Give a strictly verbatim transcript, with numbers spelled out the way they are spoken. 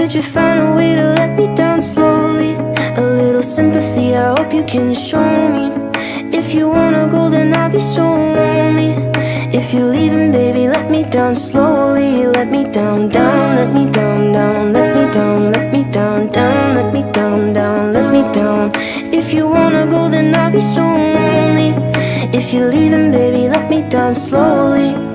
could you find a way to let me down slowly? A little sympathy, I hope you can show me. If you wanna go, then I'll be so lonely. If you're leaving, baby, let me down slowly. Let me down, down, let me down, down. Let me down, let me down, down. Let me down, down, let me down. If you wanna go, then I'll be so lonely. If you're leaving, baby, let me down slowly.